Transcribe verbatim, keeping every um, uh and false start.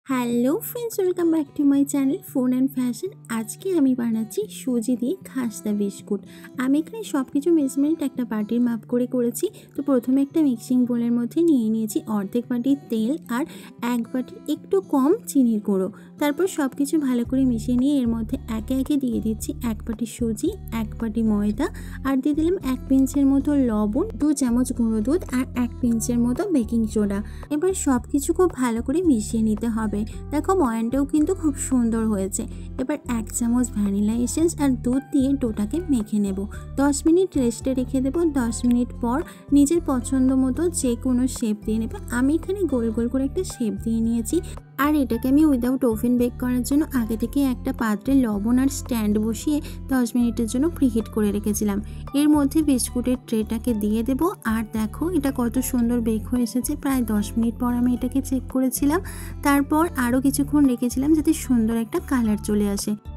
Hello friends, welcome back to my channel food and fashion. আজকে আমি বানাচ্ছি সুজি দিয়ে খাস্তা বিস্কুট। আমি এখানে সব কিছু মেজারমেন্ট একটা বাটির মাপ করে করেছি। তো প্রথমে একটা মিক্সিং বোলের মধ্যে নিয়ে নিয়েছি অর্ধেক বাটির তেল আর এক বাটির একটু কম চিনির গুঁড়ো। তারপর সব কিছু ভালো করে মিশিয়ে নিয়ে এর মধ্যে একে একে দিয়ে দিচ্ছি এক বাটি সুজি, এক বাটি ময়দা, আর দিয়ে দিলাম এক পিঞ্চের মতো লবণ, দু চামচ গুঁড়ো দুধ আর এক পিঞ্চের মতো বেকিং সোডা। এবার সব কিছু খুব ভালো করে মিশিয়ে নিতে হবে। দেখো ময়ানটাও কিন্তু খুব সুন্দর হয়েছে। এবার এক চামচ ভ্যানিলা এসেন্স আর দুধ দিয়ে ডোটাকে মেখে নেব। দশ মিনিট রেস্টে রেখে দেবো। দশ মিনিট পর নিজের পছন্দ মতো যে কোনো শেপ দিয়ে নেবে। আমি এখানে গোল গোল করে একটা শেপ দিয়ে নিয়েছি। আর এটাকে আমি উইদাউট ওভেন বেক করার জন্য আগে থেকে একটা পাত্রে লবণ আর স্ট্যান্ড বসিয়ে দশ মিনিটের জন্য প্রিহিট করে রেখেছিলাম। এর মধ্যে বিস্কুটের ট্রেটাকে দিয়ে দেবো। আর দেখো এটা কত সুন্দর বেক হয়ে এসেছে। প্রায় দশ মিনিট পর আমি এটাকে চেক করেছিলাম। তারপর আরও কিছুক্ষণ রেখেছিলাম যাতে সুন্দর একটা কালার চলে আসে।